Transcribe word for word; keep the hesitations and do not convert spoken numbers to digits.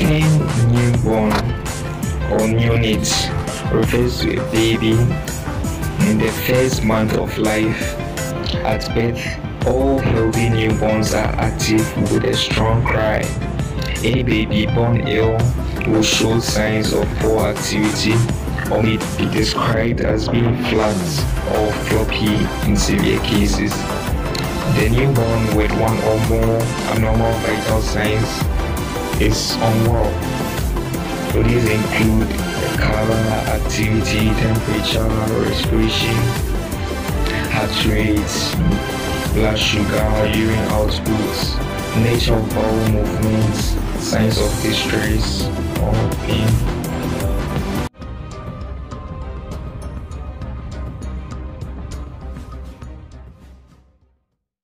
term newborn or neonate refers to a baby in the first month of life. At birth, all healthy newborns are active with a strong cry. Any baby born ill will show signs of poor activity or may be described as being flat or floppy in severe cases. The newborn with one or more abnormal vital signs is unwell. So these include the color, activity, temperature, respiration, heart rate, blood sugar, urine output, nature of bowel movements, signs of distress or